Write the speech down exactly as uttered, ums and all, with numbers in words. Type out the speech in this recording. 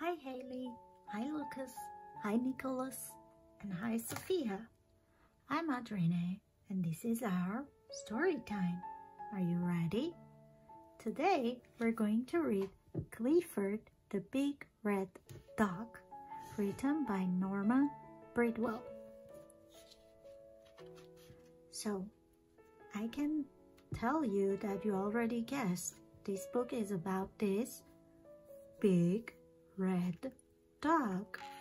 Hi Haley, hi Lucas, hi Nicholas, and hi Sophia. I'm Adrine, and this is our story time. Are you ready? Today we're going to read Clifford the Big Red Dog, written by Norman Bridwell. So, I can tell you that you already guessed this book is about this big red dog.